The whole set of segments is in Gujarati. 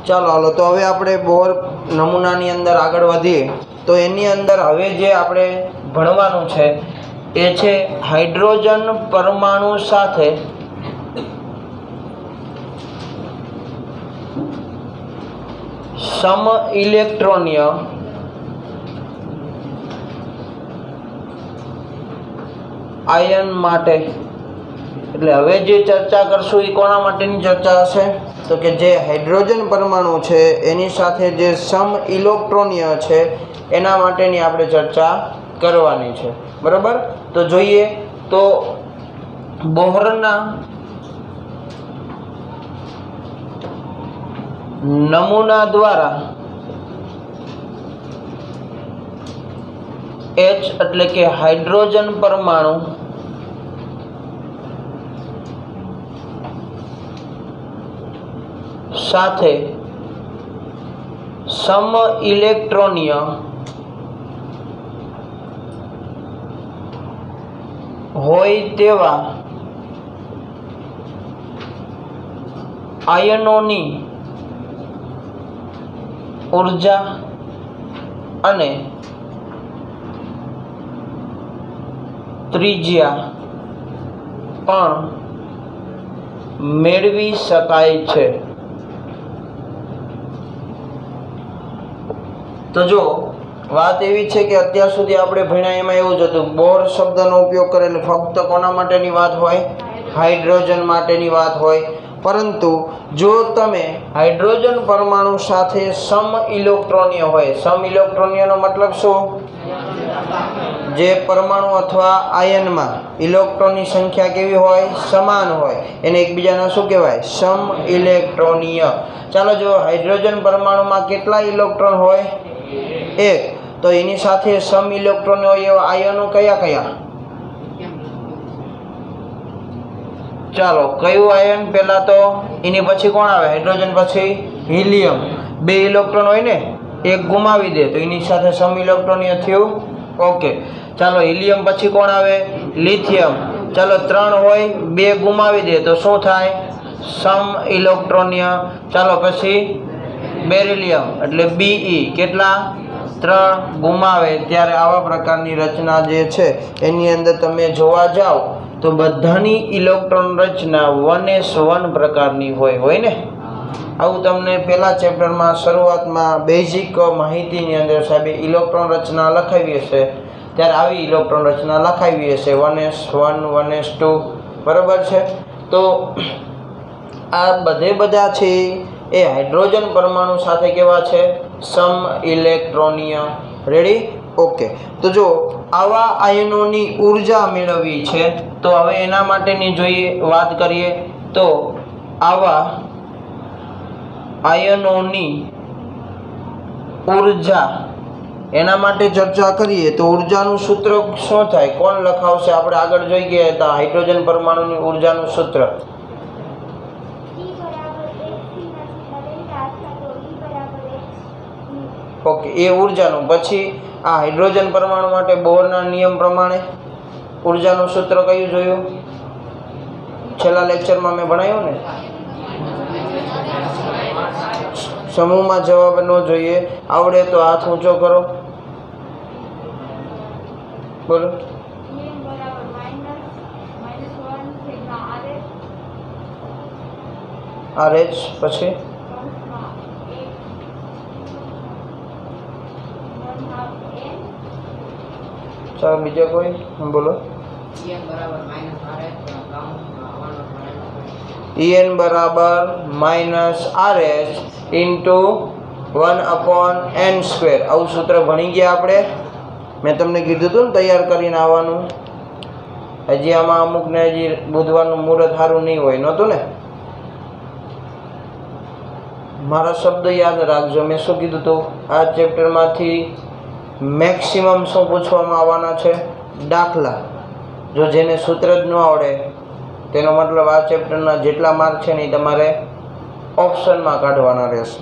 ચાલો હાલો તો હવે આપણે બોર નમૂનાની અંદર આગળ વધીએ તો એની અંદર હવે જે આપણે ભણવાનું છે એ છે હાઇડ્રોજન પરમાણુ સાથે સમ ઇલેક્ટ્રોનીય આયન માટે, એટલે હવે જે ચર્ચા કરશું એ કોના માટેની ચર્ચા હશે તો કે જે હાઇડ્રોજન પરમાણુ છે એની સાથે જે સમ ઇલેક્ટ્રોનીય છે એના માટેની આપણે ચર્ચા કરવાની છે, બરાબર। તો જોઈએ તો બોહરના નમૂના દ્વારા H એટલે કે હાઇડ્રોજન પરમાણુ સાથે સમ ઇલેક્ટ્રોનીય હોય તેવા આયનોની ઉર્જા અને ત્રિજ્યા પણ મેળવી શકાય છે। તો જો વાત એવી છે કે અત્યાર સુધી આપણે ભણ્યા એમાં એવું જ હતું, બોર શબ્દનો ઉપયોગ કરેલો ફક્ત કોના માટેની વાત હોય, હાઇડ્રોજન માટેની વાત હોય। પરંતુ જો તમે હાઇડ્રોજન પરમાણુ સાથે સમ ઇલેક્ટ્રોનીય હોય, સમ ઇલેક્ટ્રોનીયનો મતલબ શું, જે પરમાણુ અથવા આયનમાં ઇલેક્ટ્રોનની સંખ્યા કેવી હોય, સમાન હોય, એને એકબીજાના શું કહેવાય, સમ ઇલેક્ટ્રોનીય। ચાલો જો હાઇડ્રોજન પરમાણુમાં કેટલા ઇલેક્ટ્રોન હોય, એક, તો એની સાથે સમ ઇલેક્ટ્રોન હોય એવા આયનો કયા કયા, ચાલો કયું આયન પહેલા તો એની પછી કોણ આવે, હાઇડ્રોજન પછી હિલિયમ, બે ઇલેક્ટ્રોન હોય ને, એક ગુમાવી દે તો એની સાથે સમ ઇલેક્ટ્રોનીય થયું, ઓકે। ચાલો હિલિયમ પછી કોણ આવે, લિથિયમ, ચાલો ત્રણ હોય, બે ગુમાવી દે તો શું થાય, સમ ઇલેક્ટ્રોનીય। ચાલો પછી બેરિલિયમ એટલે Be, કેટલા, ત્રણ, ગુમાવે ત્યારે આવા પ્રકારની રચના જે છે એની અંદર તમે જોવા જાઓ તો બધાની ઇલેક્ટ્રોન રચના 1s1 પ્રકારની હોય ને। આવું તમને પહેલા ચેપ્ટરમાં શરૂઆતમાં બેઝિક માહિતીની અંદર સાહેબે ઇલેક્ટ્રોન રચના લખાવી હશે, ત્યારે આવી ઇલેક્ટ્રોન રચના લખાવી હશે 1s1 1s2, બરાબર છે। તો આ બધા છે એ હાઇડ્રોજન પરમાણુ સાથે કેવા છે, સમ ઇલેક્ટ્રોનીય, રેડી, ઓકે। તો જો આવા આયનોની ઉર્જા મેળવવી છે તો હવે એના માટેની જોઈએ વાત કરીએ તો આવા આયનોની ઉર્જા એના માટે ચર્ચા કરીએ તો ઉર્જાનું સૂત્ર શું થાય, કોણ લખાવશે, આપણે આગળ જોઈ ગયા હતા હાઇડ્રોજન પરમાણુની ઉર્જાનું સૂત્ર, ઓકે, એ ઉર્જાનું પછી આ હાઇડ્રોજન પરમાણુ માટે બોરના નિયમ પ્રમાણે ઉર્જાનું સૂત્ર કયું જોયું, છેલ્લા લેક્ચરમાં મેં ભણાવ્યું ને, સમૂહમાં જવાબ ન જોઈએ, આવડે તો હાથ ઊંચો કરો, બોલો, RH પછી ચાલો બીજા કોઈ બોલો, En બરાબર -RH ઇન્ટુ 1/n², આવું સૂત્ર ભણી ગયા આપણે, મેં તમને કીધું હતું ને તૈયાર કરીને આવવાનું, હજી આમાં અમુકને હજી બુધવારનું મુહૂર્ત સારું નહીં હોય, નહોતું ને, મારા શબ્દ યાદ રાખજો, મેં શું કીધું હતું, આ ચેપ્ટરમાંથી મેક્સિમમ શું પૂછવામાં આવવાના છે, દાખલા। જો જેને સૂત્ર જ ન આવડે તેનો મતલબ આ ચેપ્ટરના જેટલા માર્ક છે ને એ તમારે ઓપ્શનમાં કાઢવાના રહેશે।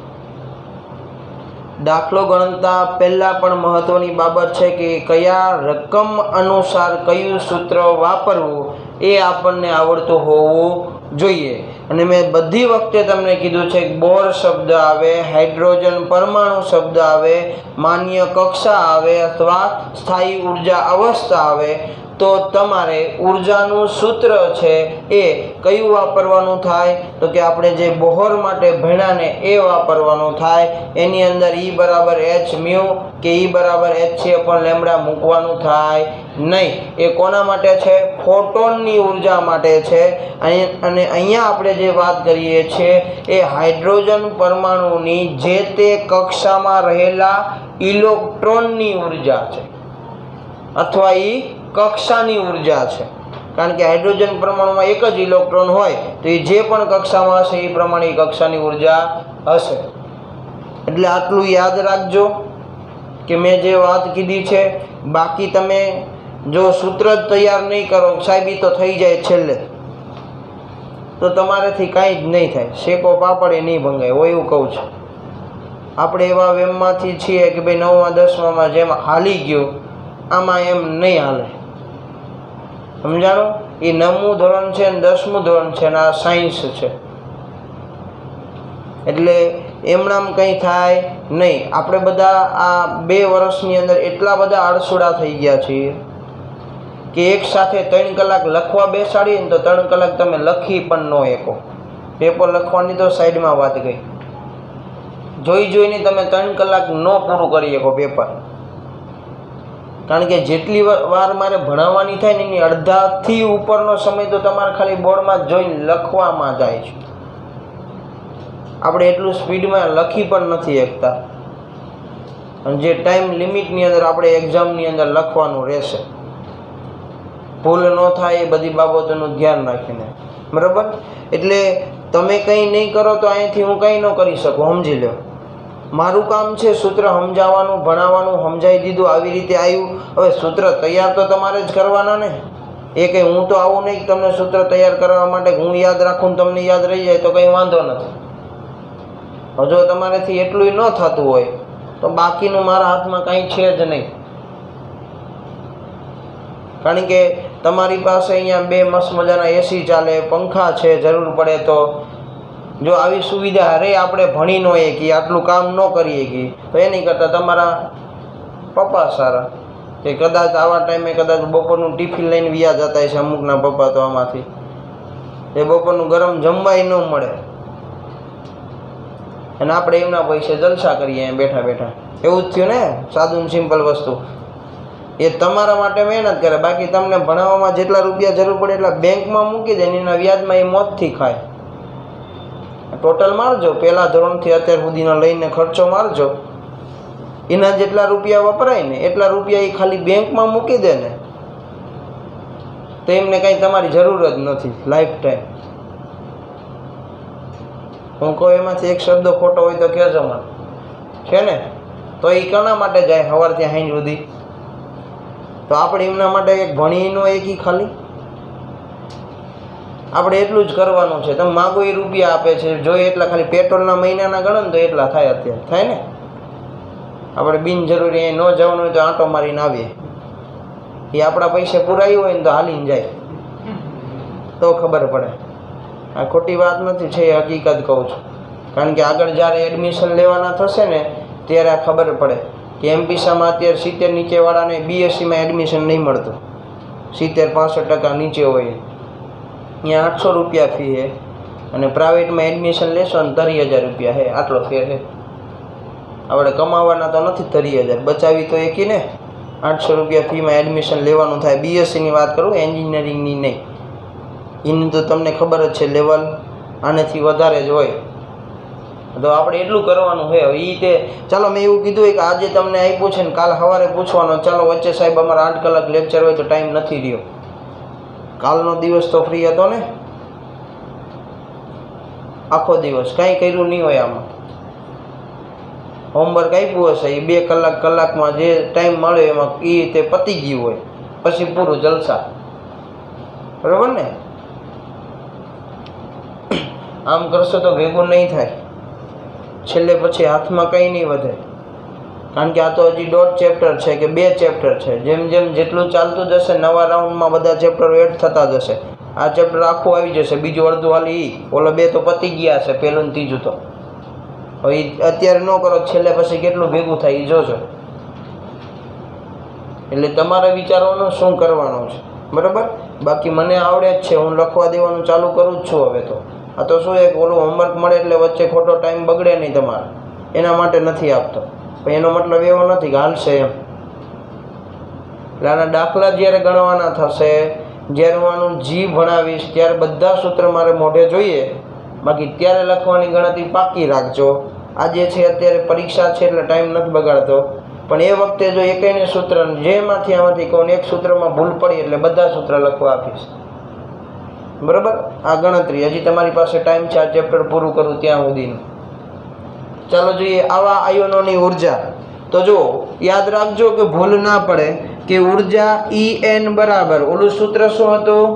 દાખલો ગણતા પહેલાં પણ મહત્ત્વની બાબત છે કે કયા રકમ અનુસાર કયું સૂત્ર વાપરવું એ આપણને આવડતું હોવું જોઈએ। અને મેં બધી વખતે તમને કીધું છે કે બોર શબ્દ આવે, હાઇડ્રોજન પરમાણુ શબ્દ આવે, માન્ય કક્ષા આવે અથવા સ્થાયી ઉર્જા અવસ્થા આવે તો તમારે ઉર્જાનું સૂત્ર છે એ કયું વાપરવાનું થાય તો કે આપણે જે બોહર માટે ભણ્યા ને એ વાપરવાનું થાય. એની અંદર E બરાબર h મ્યુ કે E બરાબર hc/λ મૂકવાનું થાય નહીં. એ કોના માટે છે? ફોટોનની ઉર્જા માટે છે. અને અહીંયા આપણે જે વાત કરીએ છીએ એ હાઇડ્રોજન પરમાણુની જે તે કક્ષામાં રહેલા ઇલેક્ટ્રોનની ઉર્જા છે અથવા કક્ષાની ઉર્જા છે. કારણ કે હાઇડ્રોજન પરમાણુમાં એક જ ઇલેક્ટ્રોન હોય તો એ જે પણ કક્ષામાં હશે એ પ્રમાણે કક્ષાની ઉર્જા હશે. એટલે આટલું યાદ રાખજો કે મેં જે વાત કીધી છે. બાકી તમે જો સૂત્ર જ તૈયાર નહીં કરો, સાહેબ તો થઈ જાય છેલ્લે, તો તમારાથી કાંઈ જ નહીં થાય. શેકો પાપડ એ નહીં ભંગાય હોય એવું કહું છું. આપણે એવા વેમમાંથી છીએ કે ભાઈ 9મા 10મામાં જેમ હાલી ગયું આમાં એમ નહીં હાલે. સમજાણું? એ 9મું ધોરણ છે ને 10મું ધોરણ છે ને આ સાયન્સ છે. એટલે એમણામ કંઈ થાય નહીં. આપણે બધા આ 2 વર્ષની અંદર એટલા બધા આળસુડા થઈ ગયા છીએ કે એક સાથે 3 કલાક લખવા બેસાડીએ ને તો 3 કલાક તમે લખી પણ ન શકો. પેપર લખવાની તો સાઈડમાં વાત ગઈ. જોઈને તમે 3 કલાક ન પૂરું કરી શકો પેપર. કારણ કે જેટલી વાર મારે ભણાવવાની થાય ને એની અડધાથી ઉપરનો સમય તો તમારે ખાલી બોર્ડમાં જોઈને લખવામાં જાય છે. આપણે એટલું સ્પીડમાં લખી પણ નથી શકતા. અને જે ટાઈમ લિમિટની અંદર આપણે એક્ઝામની અંદર લખવાનું રહેશે. ભૂલ ન થાય એ બધી બાબતોનું ધ્યાન રાખીને. બરાબર? એટલે તમે કંઈ નહીં કરો તો અહીંથી હું કંઈ ન કરી શકું. સમજી લો, મારું કામ છે સૂત્ર સમજાવવાનું, ભણાવવાનું. સમજાવી દીધું, આવી રીતે આવ્યું. હવે સૂત્ર તૈયાર તો તમારે જ કરવાના ને. એ કંઈ હું તો આવું નહીં કે તમને સૂત્ર તૈયાર કરવા માટે હું યાદ રાખું ને તમને યાદ રહી જાય તો કંઈ વાંધો નથી. જો તમારેથી એટલું ન થતું હોય તો બાકીનું મારા હાથમાં કાંઈ છે જ નહીં. કારણ કે તમારી પાસે અહીંયા 2 મસ્ત મજાના એસી ચાલે, પંખા છે, જરૂર પડે તો. જો આવી સુવિધા અરે આપણે ભણી ન શકીએ, આટલું કામ ન કરી શકીએ તો એની કરતાં તમારા પપ્પા સારા કે કદાચ આવા ટાઈમે કદાચ બપોરનું ટિફિન લઈને વ્યા જતા છે અમુકના પપ્પા તો આમાંથી. એ બપોરનું ગરમ જમવાય ન મળે અને આપણે એમના પૈસે જલસા કરીએ બેઠા બેઠા. એવું જ થયું ને. સાદું સિમ્પલ વસ્તુ એ તમારા માટે મહેનત કરે. બાકી તમને ભણાવવામાં જેટલા રૂપિયા જરૂર પડે એટલા બેંકમાં મૂકી દે, એના વ્યાજમાં એ મોતથી ખાય. ટોટલ મારજો, પહેલા ધોરણથી અત્યાર સુધીનો લઈને ખર્ચો મારજો. એના જેટલા રૂપિયા વપરાય ને એટલા રૂપિયા એ ખાલી બેંકમાં મૂકી દે ને તો એમને કંઈ તમારી જરૂર જ નથી લાઈફ ટાઈમ. હું કહું એમાંથી એક શબ્દ ખોટો હોય તો કહેજો મને, છે ને? તો એ કોના માટે જાય સવારથી સાંજ સુધી? તો આપણે એમના માટે એક ભણીનો એકી ખાલી આપણે એટલું જ કરવાનું છે. તમે માગો એ રૂપિયા આપે છે, જોઈએ એટલા ખાલી પેટ્રોલના મહિનાના ગણો ને તો એટલા થાય. અત્યારે થાય ને. આપણે બિનજરૂરી અહીં ન જવાનું હોય તો આંટો મારીને આવીએ. એ આપણા પૈસે પુરાયું હોય ને તો હાલીને જાય તો ખબર પડે. આ ખોટી વાત નથી, છે એ હકીકત કહું છું. કારણ કે આગળ જ્યારે એડમિશન લેવાના થશે ને ત્યારે આ ખબર પડે કે એમપીસામાં અત્યારે 70 નીચેવાળાને બીએસસીમાં એડમિશન નહીં મળતું. 70-65% નીચે હોય ત્યાં 800 રૂપિયા ફી છે અને પ્રાઇવેટમાં એડમિશન લેશો ને 30,000 રૂપિયા છે. આટલો ફેર છે. આપણે કમાવાના તો નથી 30,000, બચાવી તો એકી ને. 800 રૂપિયા ફીમાં એડમિશન લેવાનું થાય. બીએસસીની વાત કરું, એન્જિનિયરિંગની નહીં. એની તો તમને ખબર જ છે લેવલ આનેથી વધારે જ હોય. તો આપણે એટલું કરવાનું છે. એ તે ચાલો મેં એવું કીધું કે આજે તમને આપ્યું છે ને કાલ સવારે પૂછવાનો. ચાલો વચ્ચે સાહેબ અમારા 8 કલાક લેક્ચર હોય તો ટાઈમ નથી રહ્યો. કાલનો દિવસ તો ફ્રી હતો ને, આખો દિવસ કાંઈ કર્યું નહીં હોય. આમાં હોમવર્ક આપ્યું હશે એ 2 કલાકમાં જે ટાઈમ મળે એમાં એ તે પતી ગયું હોય, પછી પૂરું જલસા. બરાબર ને? આમ કરશો તો ભેગું નહીં થાય. છેલ્લે પછી હાથમાં કંઈ નહીં વધે. કારણ કે આ તો હજી 1.5 ચેપ્ટર છે કે 2 ચેપ્ટર છે. જેમ જેમ જેટલું ચાલતું જશે નવા રાઉન્ડમાં બધા ચેપ્ટરો એડ થતા જશે. આ ચેપ્ટર આખું આવી જશે, બીજું અડધું હાલી ઓલો 2 તો પતી ગયા છે, પહેલું ને ત્રીજું તો હવે અત્યારે ન કરો છેલ્લે પછી કેટલું ભેગું થાય એ જોજો. એટલે તમારે વિચારવાનું શું કરવાનું છે, બરાબર. બાકી મને આવડે જ છે, હું લખવા દેવાનું ચાલુ કરું જ છું હવે તો. આ તો શું એક ઓલું હોમવર્ક મળે એટલે વચ્ચે ખોટો ટાઈમ બગડે નહીં તમારે, એના માટે નથી આપતો. પણ એનો મતલબ એવો નથી કે હાલશે એમ. એટલે આના દાખલા જ્યારે ગણવાના થશે, જ્યારે હું આનું જી ભણાવીશ ત્યારે બધા સૂત્ર મારે મોઢે જોઈએ, બાકી ત્યારે લખવાની ગણતરી પાકી રાખજો. આજે છે અત્યારે પરીક્ષા છે એટલે ટાઈમ નથી બગાડતો, પણ એ વખતે જો એકેયને સૂત્ર જેમાંથી આમાંથી કોઈને એક સૂત્રમાં ભૂલ પડી એટલે બધા સૂત્ર લખવા આપીશ, બરાબર. આ ગણતરી હજી તમારી પાસે ટાઈમ છે આ ચેપ્ટર પૂરું કરું ત્યાં સુધીનું. ચાલો જોઈએ આવા આયનોની ઉર્જા. તો જો યાદ રાખજો કે ભૂલ ના પડે કે ઉર્જા En બરાબર ઓલું સૂત્ર શું હતું,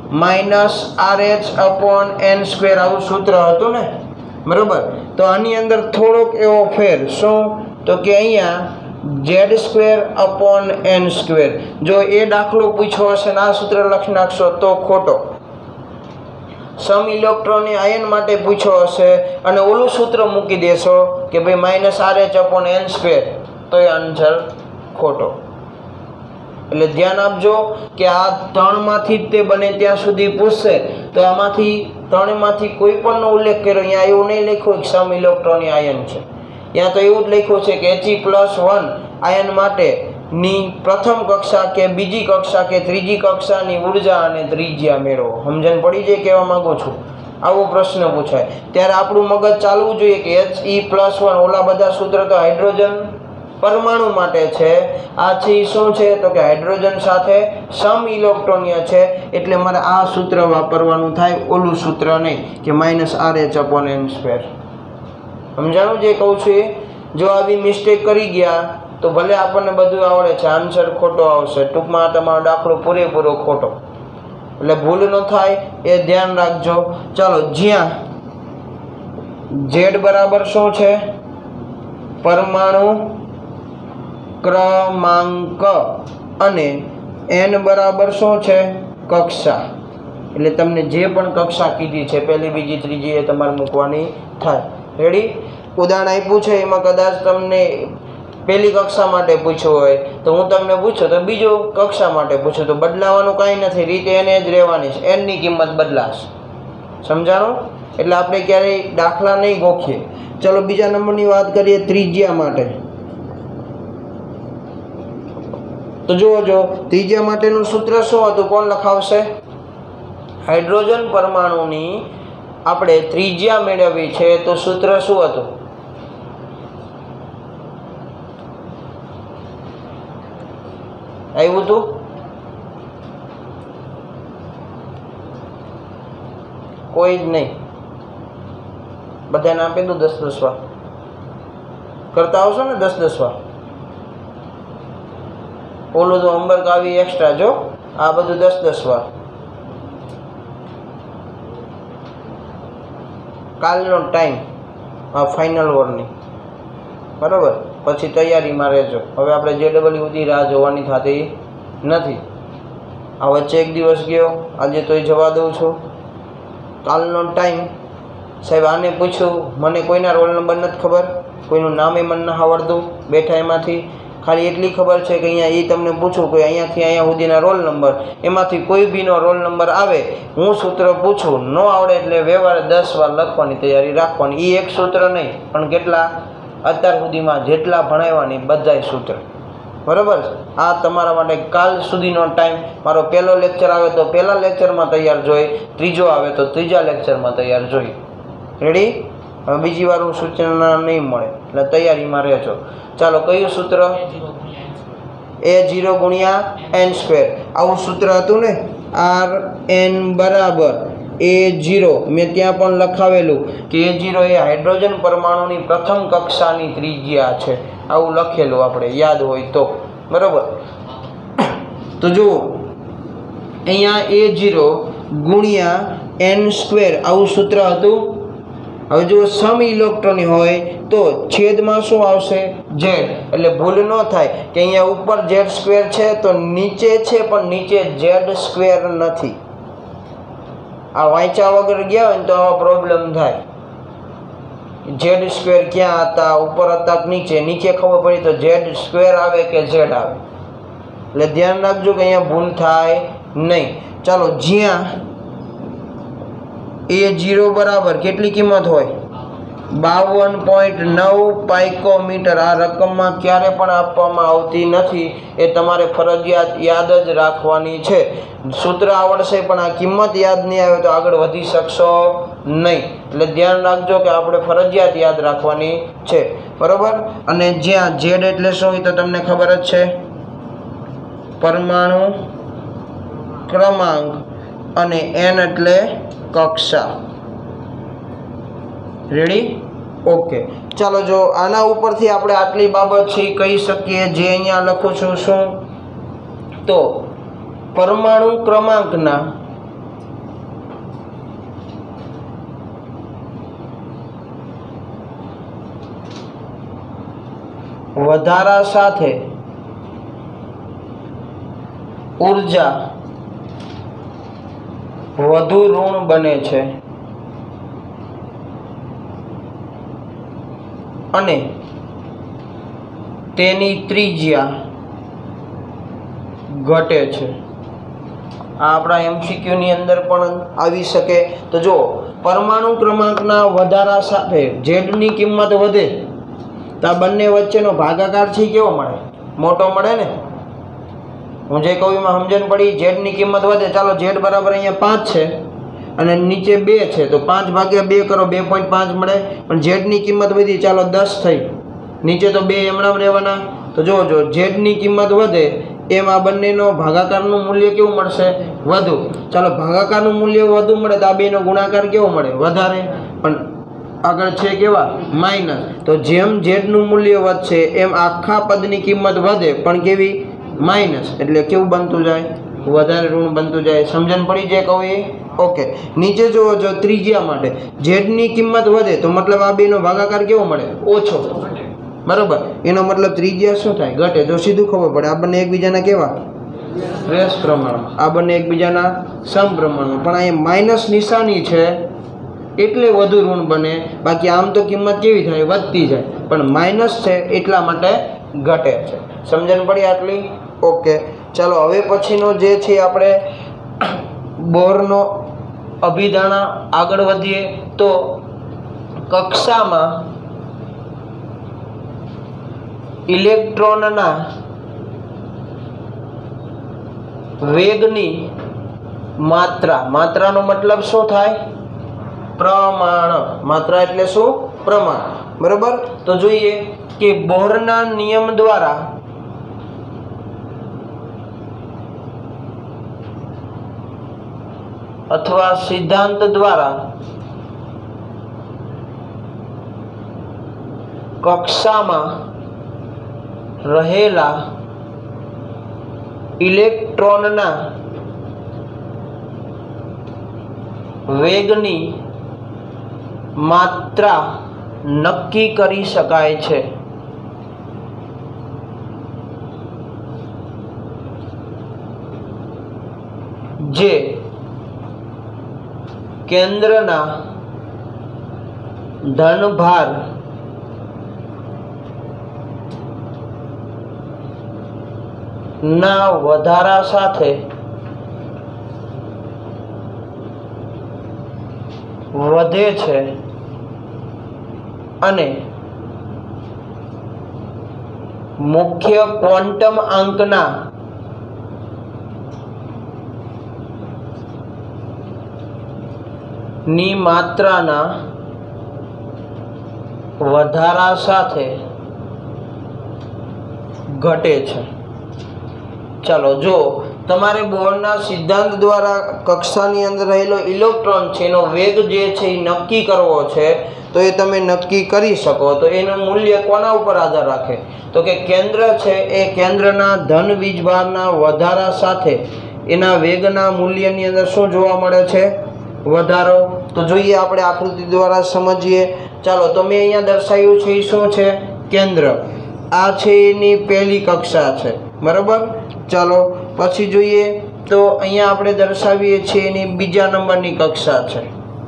-RH/n², આવું સૂત્ર હતું ને, બરાબર. તો આની અંદર થોડોક એવો ફેર શું, તો કે અહીંયા Z²/n². જો એ દાખલો પૂછ્યો હશે ને આ સૂત્ર લખી નાખશો તો ખોટો. સમ ઇલેક્ટ્રોનની આયન માટે પૂછ્યો હશે અને ઓલું સૂત્ર મૂકી દેશો કે ભાઈ -RH/n², તો એ આન્સર ખોટો. એટલે ધ્યાન આપજો કે આ 3માંથી જ તે બને ત્યાં સુધી પૂછશે તો આમાંથી 3માંથી કોઈ પણનો ઉલ્લેખ કર્યો. અહીંયા એવું નહીં લખ્યું કે સમ ઇલેક્ટ્રોનની આયન છે, ત્યાં તો એવું જ લખ્યું છે કે He+1 આયન માટેની પ્રથમ કક્ષા કે બીજી કક્ષા કે ત્રીજી કક્ષાની ઉર્જા અને ત્રિજ્યા મેળવો. સમજણ પડી જાય કહેવા માંગુ છું? આવો પ્રશ્ન પૂછાય ત્યારે આપણું મગજ ચાલવું જોઈએ કે He+1 ઓલા બધા સૂત્ર તો હાઇડ્રોજન પરમાણુ માટે છે, આ છે શું છે તો કે હાઇડ્રોજન સાથે સમ ઇલેક્ટ્રોનીય છે, એટલે મારે આ સૂત્ર વાપરવાનું થાય, ઓલું સૂત્ર નહીં કે -RH/n². સમજાણું જે કહું છું એ? જો આવી મિસ્ટેક કરી ગયા તો ભલે આપણને બધું આવડે છે, આન્સર ખોટો આવશે. ટૂંકમાં તમારો દાખલો પૂરેપૂરો ખોટો. એટલે ભૂલ ન થાય એ ધ્યાન રાખજો. ચાલો, જ્યાં Z બરાબર શું છે, પરમાણુ ક્રમાંક, અને n બરાબર શું છે, કક્ષા. એટલે તમને જે પણ કક્ષા કીધી છે પહેલી બીજી ત્રીજી એ તમારે મૂકવાની થાય. રેડી? ઉદાહરણ આપ્યું છે એમાં કદાચ તમને પહેલી કક્ષા માટે પૂછ્યું હોય તો હું તમને પૂછું તો બીજો કક્ષા માટે પૂછું તો બદલાવાનું કાંઈ નથી, રીતે એને જ રહેવાની છે, એનની કિંમત બદલાશે. સમજાણું? એટલે આપણે ક્યારેય દાખલા નહીં ગોખીએ. ચલો બીજા નંબરની વાત કરીએ ત્રિજ્યા માટે. તો જો ત્રિજ્યા માટેનું સૂત્ર શું હતું, કોણ લખાવશે? હાઇડ્રોજન પરમાણુની આપણે ત્રિજ્યા મેળવવી છે તો સૂત્ર શું હતું? આવ્યું હતું? કોઈ જ નહીં? બધાને આપી દઉં 10-10 વાર કરતા આવશો ને, 10-10 વાર. ઓલું તો હોમવર્ક આવી એક્સ્ટ્રા, જો આ બધું 10-10 વાર. કાલનો ટાઈમ આ ફાઇનલ વોરની, બરાબર. પછી તૈયારીમાં રહેજો. હવે આપણે JEE સુધી રાહ જોવાની થતી નથી. આ વચ્ચે એક દિવસ ગયો, આજે તોય જવા દઉં છું. કાલનો ટાઈમ, સાહેબ આને પૂછ્યું, મને કોઈના રોલ નંબર નથી ખબર, કોઈનું નામે મને ન આવડતું, બેઠા એમાંથી ખાલી એટલી ખબર છે કે અહીંયા એ તમને પૂછું કે અહીંયાથી અહીંયા સુધીના રોલ નંબર, એમાંથી કોઈ બીનો રોલ નંબર આવે, હું સૂત્ર પૂછું, ન આવડે એટલે વ્યવહારે 10 વાર લખવાની તૈયારી રાખવાની. એ એક સૂત્ર નહીં પણ કેટલા અત્યાર સુધીમાં જેટલા ભણાવવાની બધાય સૂત્ર, બરાબર. આ તમારા માટે કાલ સુધીનો ટાઈમ. મારો પહેલો લેક્ચર આવે તો પહેલા લેક્ચરમાં તૈયાર જોઈ, ત્રીજો આવે તો ત્રીજા લેક્ચરમાં તૈયાર જોઈ. રેડી? હવે બીજી વાર હું સૂચના નહીં મળે એટલે તૈયારીમાં રહેજો. ચાલો, કયું સૂત્ર? A0/n². આવું સૂત્ર હતું ને, Rn બરાબર A0. મેં ત્યાં પણ લખાવેલું કે A0 એ હાઇડ્રોજન પરમાણુની પ્રથમ કક્ષાની ત્રિજ્યા છે, આવું લખેલું આપણે યાદ હોય તો, બરાબર. તો જુઓ અહીંયા A0/n² આવું સૂત્ર હતું. હવે જો સમ ઇલેક્ટ્રોન હોય તો છેદમાં શું આવશે? Z. એટલે ભૂલ ન થાય કે અહીંયા ઉપર Z² છે તો નીચે છે પણ નીચે Z² નથી. આ વાંચ્યા વગર ગયા હોય ને તો આવા પ્રોબ્લેમ થાય. ઝેડ સ્ક્વેર ક્યાં હતા, ઉપર હતા કે નીચે, નીચે ખબર પડી તો ઝેડ સ્ક્વેર આવે કે ઝેડ આવે. એટલે ધ્યાન રાખજો કે અહીંયા ભૂલ થાય નહીં. ચાલો, જ્યાં A0 બરાબર કેટલી કિંમત હોય? 52.9 પાઇકોમીટર. આ રકમમાં ક્યારે પણ આપવામાં આવતી નથી, એ તમારે ફરજિયાત યાદ જ રાખવાની છે. સૂત્ર આવડશે પણ આ કિંમત યાદ નહીં આવે તો આગળ વધી શકશો નહીં. એટલે ધ્યાન રાખજો કે આપણે ફરજિયાત યાદ રાખવાની છે, બરાબર. અને જ્યાં ઝેડ એટલે શું એ તો તમને ખબર જ છે, પરમાણુ ક્રમાંક, અને N એટલે કક્ષા. રેડી? ઓકે. ચાલો, જો આના ઉપરથી આપણે આટલી બાબત છે કહી શકીએ. જે અહીંયા લખું છું શું તો પરમાણુ ક્રમાંકના વધારા સાથે ઊર્જા વધુ ઋણ બને છે અને તેની ત્રિજ્યા ઘટે છે. આ આપણા MCQની અંદર પણ આવી શકે. તો જો પરમાણુ ક્રમાંકના વધારા સાથે ઝેડની કિંમત વધે તો આ બંને વચ્ચેનો ભાગાકાર છે કેવો મળે? મોટો મળે ને. હું જે કહું એમાં સમજણ પડી? ઝેડની કિંમત વધે. ચાલો, ઝેડ બરાબર અહીંયા 5 છે અને નીચે 2 છે, તો 5 ભાગ્યા 2 કરો, 2.5 મળે. પણ ઝેડની કિંમત વધી, ચાલો 10 થઈ, નીચે તો 2 એમણામ રહેવાના. તો જો ઝેડની કિંમત વધે એમ આ બંનેનો ભાગાકારનું મૂલ્ય કેવું મળશે? વધુ. ચાલો, ભાગાકારનું મૂલ્ય વધુ મળે તો આ બેનો ગુણાકાર કેવો મળે? વધારે. પણ આગળ છે કેવા? માઇનસ. તો જેમ ઝેડનું મૂલ્ય વધશે એમ આખા પદની કિંમત વધે, પણ કેવી? માઇનસ. એટલે કેવું બનતું જાય? વધારે ઋણ બનતું જાય. સમજણ પડી જાય કહું એ? ઓકે. નીચે જુઓ, જો ત્રિજ્યા માટે ઝેડની કિંમત વધે તો મતલબ આ બેનો ભાગાકાર કેવો મળે? ઓછો. બરાબર. એનો મતલબ ત્રિજ્યા શું થાય? ઘટે. જો સીધું ખબર પડે. આ બંને એકબીજાના કેવા? શ્રેષ્ઠ પ્રમાણમાં. આ બંને એકબીજાના સમપ્રમાણમાં. પણ અહીંયા માઇનસ નિશાની છે એટલે વધુ ઋણ બને. બાકી આમ તો કિંમત કેવી થાય? વધતી જાય. પણ માઇનસ છે એટલા માટે ઘટે છે. સમજણ પડી આટલી? ઓકે. ચાલો, હવે પછીનો જે છે આપણે બોરનો અભિધાણા આગળ વધીએ. તો કક્ષામાં ઇલેક્ટ્રોનના વેગની માત્રાનો મતલબ શું થાય? પ્રમાણ. માત્રા એટલે શું? પ્રમાણ. બરાબર. તો જોઈએ કે બોરના નિયમ દ્વારા અથવા સિદ્ધાંત દ્વારા કક્ષામાં રહેલા ઇલેક્ટ્રોનના વેગની માત્રા નક્કી કરી શકાય છે. જે કેન્દ્રના ધનભાર ના વધારા સાથે વધે છે અને મુખ્ય ક્વોન્ટમ આંકના ની માત્રાના વધારા સાથે ઘટે છે. ચાલો, જો તમારે બોરના સિદ્ધાંત દ્વારા કક્ષાની અંદર રહેલો ઇલેક્ટ્રોન છે એનો વેગ જે છે એ નક્કી કરવો છે, તો એ તમે નક્કી કરી શકો. તો એનું મૂલ્ય કોના ઉપર આધાર રાખે? તો કે કેન્દ્ર છે એ કેન્દ્રના ધન વીજભારના વધારા સાથે એના વેગના મૂલ્યની અંદર શું જોવા મળે છે? વધારો. તો જોઈએ આપણે આકૃતિ દ્વારા સમજીએ. ચાલો, તો મેં અહીંયા દર્શાવ્યું છે એ શું છે? કેન્દ્ર. આ છે એની પહેલી કક્ષા છે. બરાબર. ચાલો, પછી જોઈએ તો અહીંયા આપણે દર્શાવીએ છીએ એની બીજા નંબરની કક્ષા છે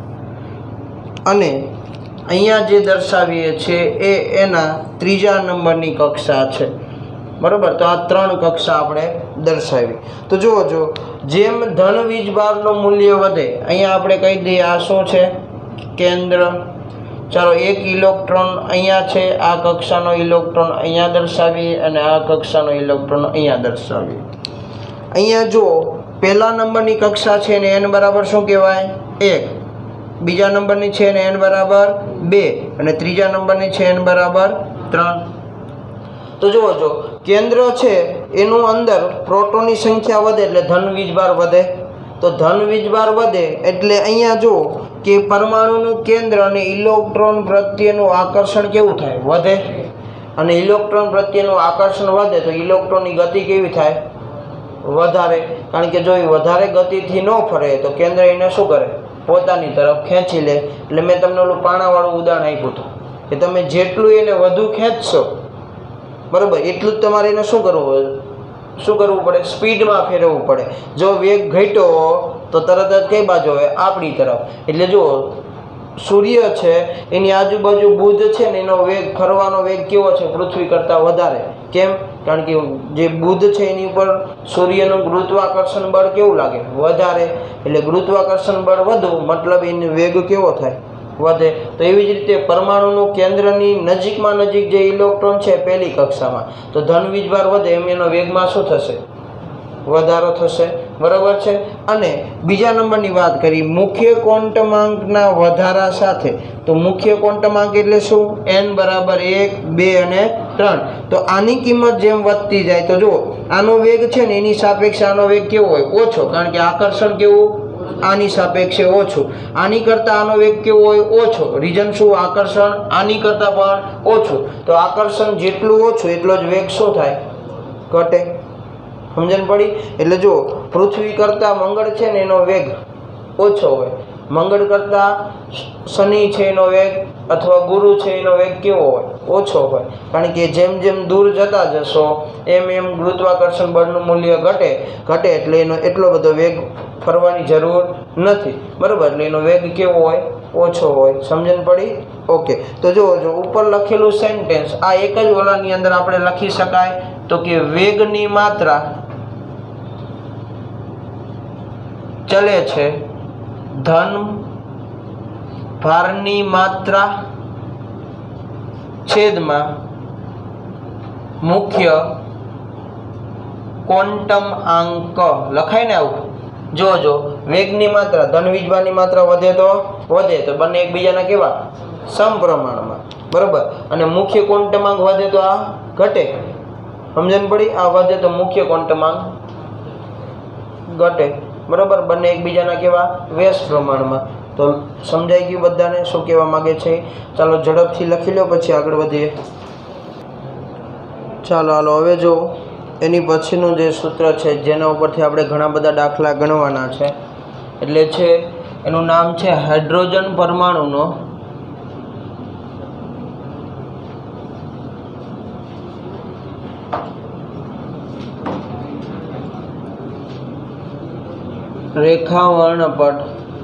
અને અહીંયા જે દર્શાવીએ છીએ એ એના ત્રીજા નંબરની કક્ષા છે બરાબર. તો આ 3 કક્ષા આપણે દર્શાવી. તો જો જેમ ધન વીજભારનું મૂલ્ય વધે, અહીંયા આપણે કહી દઈએ આ શું છે? કેન્દ્ર. ચાલો, એક ઇલેક્ટ્રોન અહીંયા છે, આ કક્ષાનો ઇલેક્ટ્રોન અહીંયા દર્શાવીએ અને આ કક્ષાનો ઇલેક્ટ્રોન અહીંયા દર્શાવીએ. અહીંયા જો પહેલા નંબરની કક્ષા છે ને n બરાબર શું કહેવાય? 1. બીજા નંબરની છે ને n બરાબર 2 અને ત્રીજા નંબરની છે n બરાબર 3. તો જો કેન્દ્ર છે એનું અંદર પ્રોટોનની સંખ્યા વધે એટલે ધન વીજભાર વધે. તો ધન વીજભાર વધે એટલે અહીંયા જો કે પરમાણુનું કેન્દ્ર અને ઇલેક્ટ્રોન પ્રત્યેનું આકર્ષણ કેવું થાય? વધે. અને ઇલેક્ટ્રોન પ્રત્યેનું આકર્ષણ વધે તો ઇલેક્ટ્રોનની ગતિ કેવી થાય? વધારે. કારણ કે જો એ વધારે ગતિથી ન ફરે તો કેન્દ્ર એને શું કરે? પોતાની તરફ ખેંચી લે. એટલે મેં તમને ઓલું પાણાવાળું ઉદાહરણ આપ્યું હતું કે તમે જેટલું એને વધુ ખેંચશો બરાબર એટલું જ તમારે એને શું કરવું પડે? સ્પીડમાં ફેરવવું પડે. જો વેગ ઘટ્યો તો તરત જ કઈ બાજુ આવે? આપણી તરફ. એટલે જો સૂર્ય છે એની આજુબાજુ બુધ છે ને એનો વેગ, ફરવાનો વેગ કેવો છે? પૃથ્વી કરતાં વધારે. કેમ? કારણ કે જે બુધ છે એની ઉપર સૂર્યનું ગુરુત્વાકર્ષણ બળ કેવું લાગે? વધારે. એટલે ગુરુત્વાકર્ષણ બળ વધુ મતલબ એનો વેગ કેવો થાય? વધે. તો એવી જ રીતે પરમાણુનું કેન્દ્રની નજીકમાં નજીક જે ઇલેક્ટ્રોન છે પહેલી કક્ષામાં, તો ધન વીજભાર વધે એમ એનો વેગમાં શું થશે? વધારો થશે. બરાબર છે. અને બીજા નંબરની વાત કરી મુખ્ય ક્વોન્ટમાંકના વધારા સાથે. તો મુખ્ય ક્વોન્ટમાંક એટલે શું? n બરાબર 1, 2 અને 3. તો આની કિંમત જેમ વધતી જાય તો જો આનો વેગ છે ને એની સાપેક્ષે આનો વેગ કેવો હોય? ઓછો. કારણ કે આકર્ષણ કેવું? આની સાપેક્ષે ઓછું. આની કરતાં આનો વેગ કેવો હોય? ઓછો. રીઝન શું? આકર્ષણ આની કરતાં પણ ઓછું. તો આકર્ષણ જેટલું ઓછું એટલો જ વેગ શું થાય? ઘટે. સમજણ પડી? એટલે જો પૃથ્વી કરતાં મંગળ છે ને એનો વેગ ઓછો હોય, મંગળ કરતાં શનિ છે એનો વેગ અથવા ગુરુ છે એનો વેગ કેવો હોય? ઓછો હોય. કારણ કે જેમ જેમ દૂર જતા જશો એમ ગુરુત્વાકર્ષણ બળનું મૂલ્ય ઘટે એટલે એનો એટલો બધો વેગ ફરવાની જરૂર નથી. બરાબર. એટલે એનો વેગ કેવો હોય? ઓછો હોય. સમજણ પડી? ઓકે. તો જો ઉપર લખેલું સેન્ટેન્સ આ એક જ ઓલાની અંદર આપણે લખી શકાય. તો કે વેગની માત્રા ચલે છે ધન ભારની માત્રા છેદમાં મુખ્ય ક્વોન્ટમ અંક. લખાય ને આવું? જો વેગની માત્રા, ધન વીજભારની માત્રા વધે તો બંને એકબીજાના કેવા? સમપ્રમાણમાં. બરાબર. અને મુખ્ય ક્વોન્ટમાંક વધે તો આ ઘટે. સમજણ પડી? આ વધે તો મુખ્ય ક્વોન્ટમાંક ઘટે. બરાબર. બંને એકબીજાના કેવા? વ્યસ્ત પ્રમાણમાં. તો સમજાઈ ગયું બધાને શું કહેવા માંગે છે? ચાલો ઝડપથી લખી લો પછી આગળ વધીએ. હાલો હવે જો એની પછીનું જે સૂત્ર છે જેના ઉપરથી આપણે ઘણા બધા દાખલા ગણવાના છે એટલે છે એનું નામ છે હાઇડ્રોજન પરમાણુનો રેખા વર્ણપટ.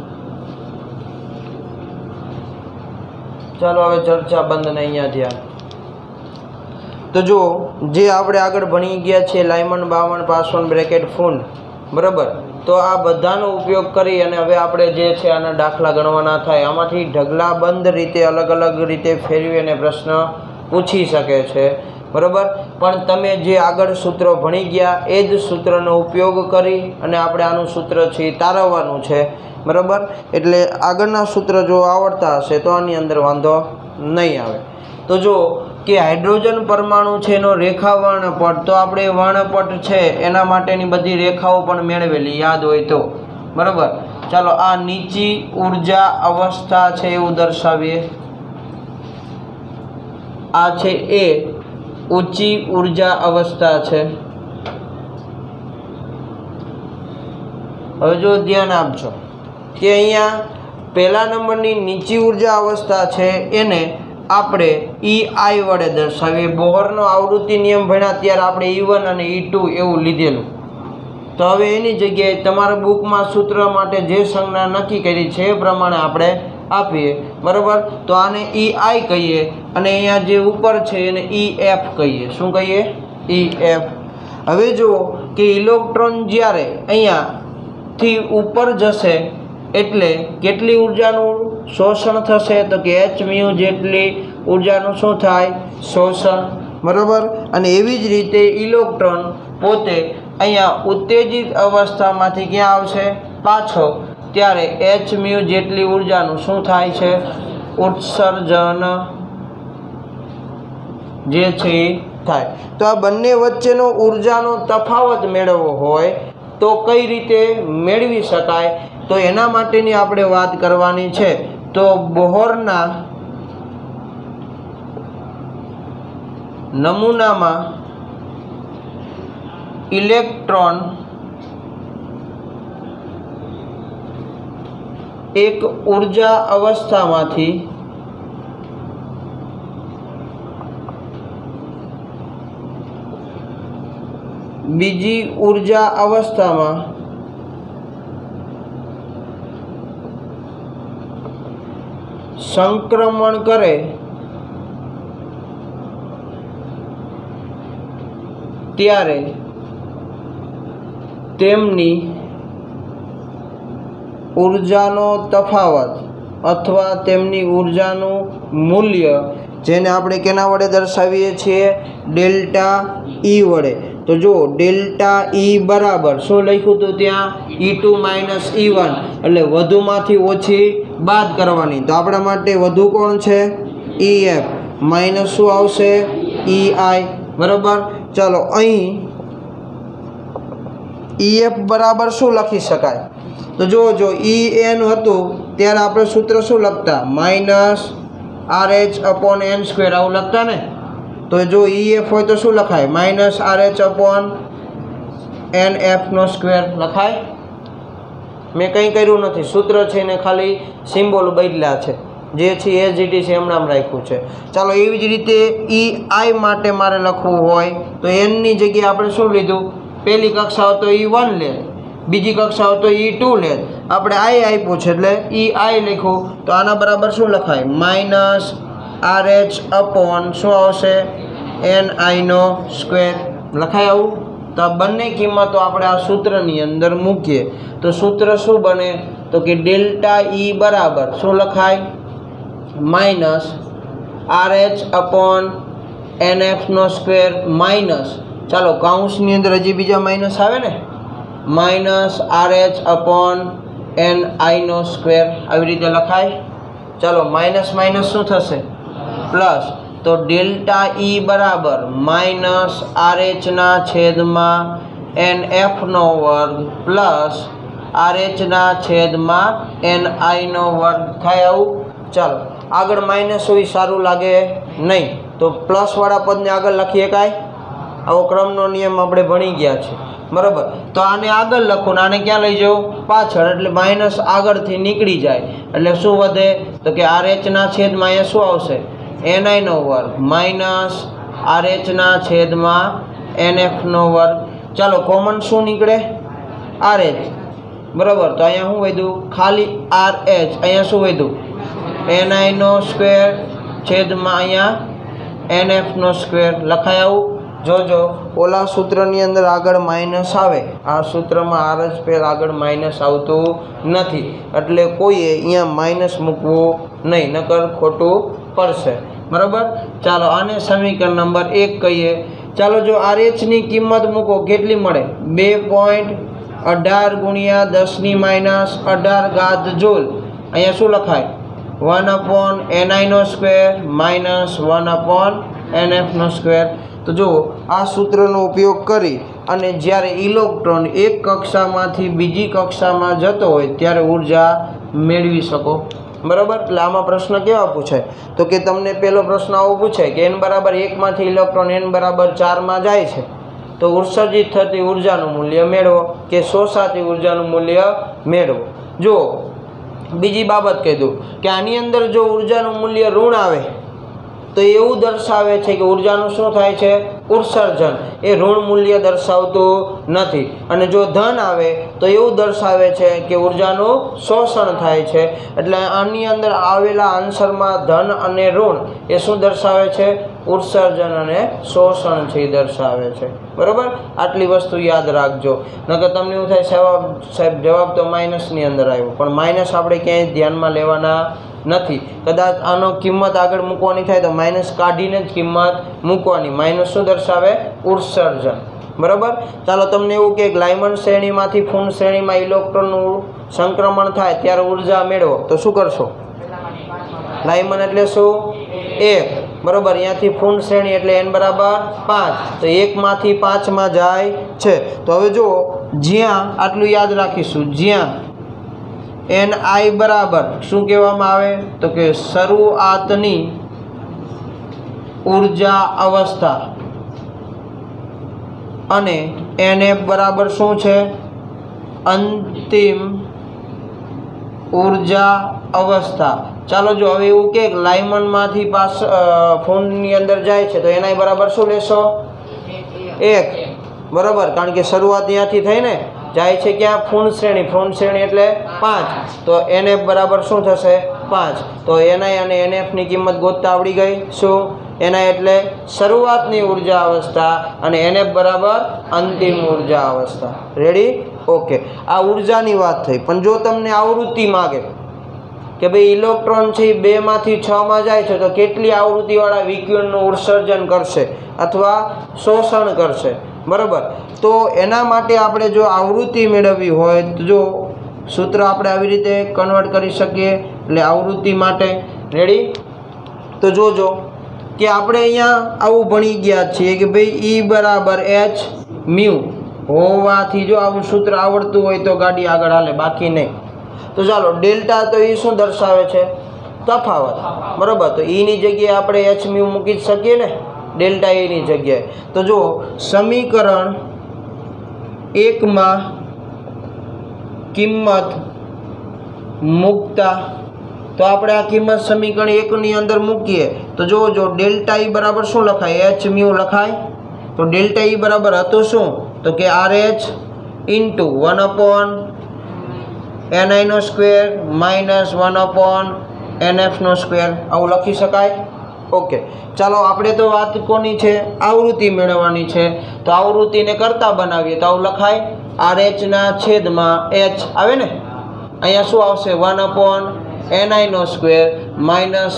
ચાલો હવે ચર્ચા બંધ ને અહીંયા ધ્યાન. તો જો જે આપણે આગળ ભણી ગયા છીએ લાયમન, બાવન, પાસવન, બ્રેકેટ, ફૂન, બરાબર. તો આ બધાનો ઉપયોગ કરી અને હવે આપણે જે છે આના દાખલા ગણવાના થાય. આમાંથી ઢગલાબંધ રીતે અલગ અલગ રીતે ફેરવી અને પ્રશ્ન પૂછી શકે છે. બરાબર. પણ તમે જે આગળ સૂત્ર ભણી ગયા એ જ સૂત્રનો ઉપયોગ કરી અને આપણે આનું સૂત્ર છે એ તારવવાનું છે. બરાબર. એટલે આગળના સૂત્ર જો આવડતા હશે તો આની અંદર વાંધો નહીં આવે. તો જો કે હાઇડ્રોજન પરમાણુ છે એનો રેખા વર્ણપટ, તો આપણે વર્ણપટ છે એના માટેની બધી રેખાઓ પણ મેળવેલી યાદ હોય તો. બરાબર. ચાલો આ નીચી ઉર્જા અવસ્થા છે એવું દર્શાવીએ. આ છે એ ઊંચી ઉર્જા અવસ્થા છે. હવે જો ધ્યાન આપજો કે અહીંયા પહેલા નંબરની નીચી ઉર્જા અવસ્થા છે એને આપણે EI વડે દર્શાવીએ. બોહરનો આવૃત્તિ નિયમ ભણ્યા ત્યારે આપણે E1 અને E2 એવું લીધેલું. તો હવે એની જગ્યાએ તમારા બુકમાં સૂત્ર માટે જે સંજ્ઞા નક્કી કરી છે એ પ્રમાણે આપણે આપીએ, બરાબર. તો આને EI કહીએ અને અહીંયા જે ઉપર છે એને EF કહીએ. શું કહીએ? EF. હવે જુઓ કે ઇલેક્ટ્રોન જ્યારે અહીંયાથી ઉપર જશે એટલે કેટલી ઉર્જાનું શોષણ થશે? તો કે h𝜇 જેટલી ઉર્જાનું શું થાય? શોષણ, બરાબર. અને એવી જ રીતે ઇલેક્ટ્રોન પોતે અહીંયા ઉત્તેજિત અવસ્થામાંથી ક્યાં આવશે? પાછો. ત્યારે h𝜇 જેટલી ઉર્જાનું શું થાય છે? ઉત્સર્જન જે છે એ થાય. તો આ બંને વચ્ચેનો ઉર્જાનો તફાવત મેળવવો હોય તો કઈ રીતે મેળવી શકાય? તો એના માટેની આપણે વાત કરવાની છે. તો બોહરના નમૂનામાં ઇલેક્ટ્રોન એક ઉર્જા અવસ્થામાંથી બીજી ઉર્જા અવસ્થામાં સંક્રમણ કરે ત્યારે તેમની ઉર્જાનો તફાવત અથવા તેમની ઉર્જાનું મૂલ્ય, જેને આપણે કેના વડે દર્શાવીએ છીએ? ડેલ્ટા E વડે. તો જો ડેલ્ટા E બરાબર શું લખ્યું હતું ત્યાં? E2 - E1, એટલે વધુમાંથી ઓછી બાદ કરવાની. તો આપણા માટે વધુ કોણ છે? EF. માઇનસ શું આવશે? EI, બરાબર. ચાલો અહીં EF બરાબર શું લખી શકાય? તો જો En હતું ત્યારે આપણે સૂત્ર શું લખતા? -RH/n², આવું લખતા ને. તો જો EF હોય તો શું લખાય? -RH/NF² લખાય. મેં કંઈ કર્યું નથી, સૂત્ર છે ને ખાલી સિમ્બોલ બદલ્યા છે, જે છે એઝ ઇટ ઇઝ એમનામ રાખ્યું છે. ચાલો એવી જ રીતે EI માટે મારે લખવું હોય તો એનની જગ્યાએ આપણે શું લીધું? પહેલી કક્ષાઓ તો E1 લે, બીજી કક્ષાઓ તો E2 લે, આપણે I આપ્યું છે એટલે EI લખ્યું. તો આના બરાબર શું લખાય? -RH/ શું આવશે? NI² લખાય આવું. તો આ બંને કિંમતો આપણે આ સૂત્રની અંદર મૂકીએ તો સૂત્ર શું બને? તો કે ડેલ્ટા E બરાબર શું લખાય? -RH/NF² માઇનસ, ચાલો કાઉન્સની અંદર હજી બીજા માઇનસ આવે ને, -RH/NI², આવી રીતે લખાય. ચાલો માઇનસ માઇનસ શું થશે? પ્લસ. તો ડેલ્ટા E બરાબર -RH/NF² પ્લસ RH/NI² થાય આવું. ચાલો આગળ માઇનસ હોય સારું લાગે નહીં, તો પ્લસવાળા પદને આગળ લખીએ કાંઈ? આવો ક્રમનો નિયમ આપણે ભણી ગયા છે, બરાબર. તો આને આગળ લખો ને આને ક્યાં લઈ જાઉં? પાછળ, એટલે માઇનસ આગળથી નીકળી જાય એટલે શું વધે? તો કે RH/, અહીંયા શું આવશે? NI² minus RH/NF². ચાલો કોમન શું નીકળે? RH, બરાબર. તો અહીંયા શું વધ્યું? ખાલી RH. અહીંયા શું વધ્યું? NI² અહીંયા NF² લખાય આવું. જોજો ઓલા સૂત્રની અંદર આગળ માઇનસ આવે, આ સૂત્રમાં RH પહેલાં આગળ માઇનસ આવતું નથી, એટલે કોઈએ અહીંયા માઇનસ મૂકવું નહીં, નકર ખોટું પડશે, બરાબર. ચાલો આને સમીકરણ નંબર 1 કહીએ. ચાલો જો RH ની કિંમત મૂકો કેટલી મળે? 2.18 × 10⁻18 જૂલ. અહીંયા શું લખાય? 1/NI² - 1/NF². તો જુઓ આ સૂત્રનો ઉપયોગ કરી અને જ્યારે ઇલેક્ટ્રોન એક કક્ષામાંથી બીજી કક્ષામાં જતો હોય ત્યારે ઉર્જા મેળવી શકો, બરાબર. એટલે આમાં પ્રશ્ન કેવા પૂછાય? તો કે તમને પહેલો પ્રશ્ન આવો પૂછાય કે n = 1 માંથી ઇલેક્ટ્રોન n = 4 માં જાય છે તો ઉત્સર્જિત થતી ઉર્જાનું મૂલ્ય મેળવો કે શોષાતી ઉર્જાનું મૂલ્ય મેળવો. જો બીજી બાબત કહી દઉં કે આની અંદર જો ઉર્જાનું મૂલ્ય ઋણ આવે તો એવું દર્શાવે છે કે ઉર્જાનું શું થાય છે? ઉત્સર્જન. એ ઋણ મૂલ્ય દર્શાવતું નથી. અને જો ધન આવે તો એવું દર્શાવે છે કે ઉર્જાનું શોષણ થાય છે. એટલે આની અંદર આવેલા આન્સરમાં ધન અને ઋણ એ શું દર્શાવે છે? ઉત્સર્જન અને શોષણ છે એ દર્શાવે છે. બરાબર? આટલી વસ્તુ યાદ રાખજો. નકર તમને એવું થાય સાહેબ જવાબ તો માઇનસની અંદર આવ્યો, પણ માઇનસ આપણે ક્યાંય ધ્યાનમાં લેવાના નથી. કદાચ આનો કિંમત આગળ મૂકવાની થાય તો માઇનસ કાઢીને જ કિંમત મૂકવાની. માઇનસ શું દર્શાવે? ઉત્સર્જન. બરાબર? ચાલો તમને એવું કે લાયમન શ્રેણીમાંથી ફૂન શ્રેણીમાં ઇલેક્ટ્રોનનું સંક્રમણ થાય ત્યારે ઉર્જા મેળવો તો શું કરશો? લાયમન એટલે શું? 1. બરાબર? અહીંયાથી ફૂન શ્રેણી એટલે n બરાબર 5, તો 1 માંથી 5 માં જાય છે. તો હવે જુઓ, જ્યાં આટલું યાદ રાખીશું, જ્યાં ni બરાબર શું કહેવામાં આવે તો કે શરૂઆતની ઉર્જા અવસ્થા અને nf બરાબર શું છે? અંતિમ ઉર્જા અવસ્થા. ચાલો જો હવે એવું કે લાયમનમાંથી ફોનની અંદર જાય છે તો ni બરાબર શું લેશો? 1. બરાબર? કારણ કે શરૂઆત ત્યાંથી થઈ ને, જાય છે ક્યાં? ફૂન શ્રેણી એટલે 5, તો nf બરાબર શું થશે? 5. તો ni અને nf ની કિંમત ગોતતા આવડી ગઈ. શું? ni એટલે શરૂઆતની ઉર્જા અવસ્થા અને nf બરાબર અંતિમ ઉર્જા અવસ્થા. રેડી? ઓકે. આ ઉર્જાની વાત થઈ. પણ જો તમને આવૃત્તિ માગે કે ભાઈ ઇલેક્ટ્રોન છે 2 માંથી 6 માં જાય છે તો કેટલી આવૃત્તિવાળા વિકિરણનું ઉત્સર્જન કરશે અથવા શોષણ કરશે? બરાબર? તો એના માટે આપણે જો આવૃત્તિ મેળવવી હોય તો જો સૂત્ર આપણે આવી રીતે કન્વર્ટ કરી શકીએ. એટલે આવૃત્તિ માટે રેડી? તો જોજો કે આપણે અહીંયા આવું ભણી ગયા છીએ કે ભાઈ E બરાબર h મ્યુ હોવાથી જો આવું સૂત્ર આવડતું હોય તો ગાડી આગળ હાલે, બાકી નહીં. તો ચાલો ડેલ્ટા તો એ શું દર્શાવે છે? તફાવત. બરાબર? તો E ની જગ્યાએ આપણે h મ્યુ મૂકી જ શકીએ ને, ડેલ્ટા E ની જગ્યાએ. તો જો સમીકરણ 1 માં કિંમત મૂકતા તો આપણે આ કિંમત સમીકરણ 1 ની અંદર મૂકીએ તો જો ડેલ્ટા E બરાબર શું લખાય? h મ્યુ લખાય. તો ડેલ્ટા E બરાબર હતું શું? તો કે RH into 1/ni² minus 1/nf². આવું લખી શકાય? ઓકે. ચાલો આપણે તો વાત કોની છે? આવૃત્તિ મેળવવાની છે. તો આવૃત્તિને કરતા બનાવીએ તો આવું લખાય RH ના છેદમાં h આવે ને, અહીંયા શું આવશે? 1/ni² minus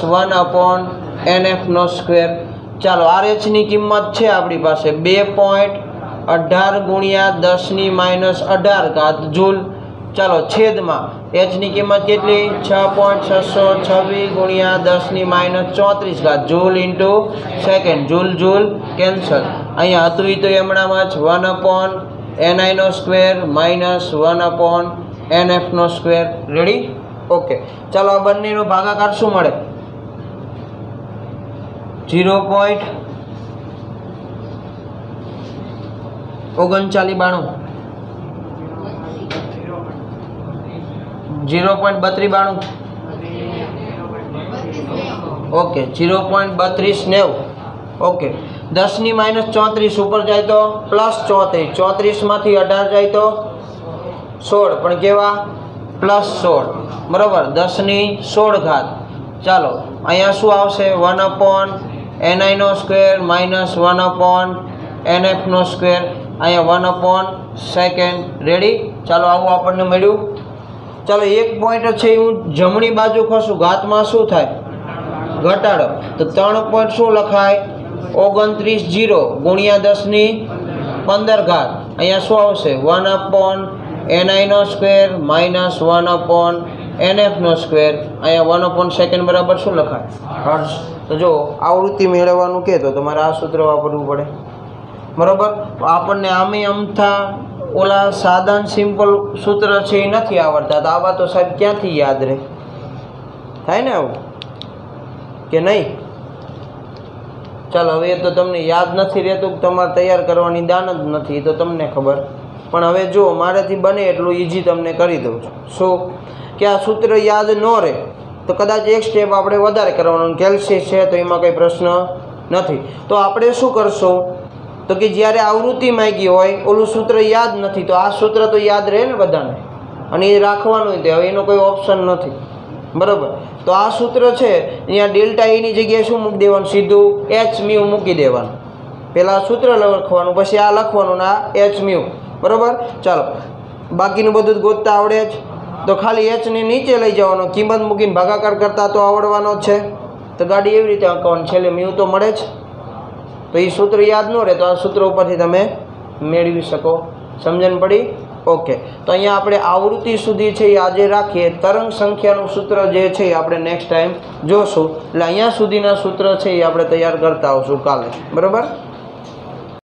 1/nf². ચાલો RH ની કિંમત છે આપણી પાસે 2.18 ગુણ્યા 10⁻18 જૂલ. ચાલો છેદમાં h ની કિંમત કેટલી? 6.626 ગુણ્યા 10⁻34 joule into second. Joule cancel. અહીંયા હતું તો હમણાંમાં જ 1/ni² minus 1/nf². Ready? Okay. ચાલો આ બંનેનો ભાગાકાર શું મળે? 0.3992. 0.3292. ઓકે. 0.3290. ઓકે. 10⁻34 ઉપર જાય તો +34. 34 માંથી 18 જાય તો 16. પણ કેવા? +16. બરાબર? 10⁻16. ચાલો અહીંયા શું આવશે? 1/ni² minus 1/nf². અહીંયા 1/2. રેડી? ચાલો આવું આપણને મળ્યું. ચાલો એક પોઈન્ટ છે હું જમણી બાજુ ખસું, ઘાતમાં શું થાય? ઘટાડો. તો 3 પોઈન્ટ શું લખાય? 29 ગુણ્યા 10⁻15. અહીંયા શું આવશે? 1/ni² minus 1/nf². અહીંયા 1/2 બરાબર શું લખાય? હર્ટ્ઝ. તો જો આવૃત્તિ મેળવવાનું કે તો તમારે આ સૂત્ર વાપરવું પડે. બરાબર? તો આપણને આમે અમથા ઓલા સાદા સિમ્પલ સૂત્ર છે એ નથી આવડતા, તો આવા તો સાહેબ ક્યાંથી યાદ રહે? થાય ને આવું કે નહીં? ચાલો હવે તો તમને યાદ નથી રહેતું, તમારે તૈયાર કરવાની દાન જ નથી, તો તમને ખબર. પણ હવે જો મારાથી બને એટલું ઇઝી તમને કરી દઉં છું. શું કે આ સૂત્ર યાદ ન રહે તો કદાચ એક સ્ટેપ આપણે વધારે કરવાનું, કેલ્સિયસ છે તો એમાં કંઈ પ્રશ્ન નથી. તો આપણે શું કરશું તો કે જ્યારે આવૃત્તિ માંગી હોય ઓલું સૂત્ર યાદ નથી તો આ સૂત્ર તો યાદ રહે ને બધાને, અને એ રાખવાનું તે, હવે એનો કોઈ ઓપ્શન નથી. બરાબર, તો આ સૂત્ર છે અહીંયા ડેલ્ટા એની જગ્યાએ શું મૂકી દેવાનું, સીધું એચ મ્યુ મૂકી દેવાનું. પહેલાં સૂત્ર લખવાનું, પછી આ લખવાનું ને આ એચ મ્યુ. બરાબર, ચાલો બાકીનું બધું જ ગોતતા આવડે જ. તો ખાલી એચને નીચે લઈ જવાનો, કિંમત મૂકીને ભાગાકાર કરતા તો આવડવાનો જ છે. તો ગાડી એવી રીતે આંકવાની, છેલ્લે મ્યુ તો મળે જ. તો એ સૂત્ર યાદ ન રહે તો આ સૂત્ર ઉપરથી તમે મેળવી શકો. સમજણ પડી? ઓકે. તો અહીંયા આપણે આવૃત્તિ સુધી છે એ આજે રાખીએ. તરંગ સંખ્યાનું સૂત્ર જે છે એ આપણે નેક્સ્ટ ટાઈમ જોશું. એટલે અહીંયા સુધીના સૂત્ર છે એ આપણે તૈયાર કરતા આવશું કાલે. બરાબર.